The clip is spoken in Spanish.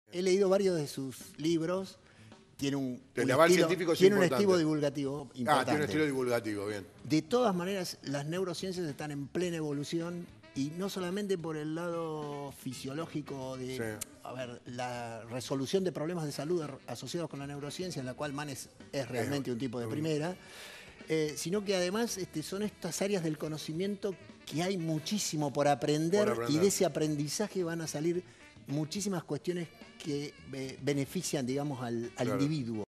He leído varios de sus libros. Tiene El aval científico es tiene un importante. estilo divulgativo importante. Tiene un estilo divulgativo, bien. De todas maneras, las neurociencias están en plena evolución y no solamente por el lado fisiológico de la resolución de problemas de salud asociados con la neurociencia, en la cual Manes es realmente un tipo de primera, sino que además son estas áreas del conocimiento que hay muchísimo por aprender y de ese aprendizaje van a salir muchísimas cuestiones que benefician, digamos, al individuo.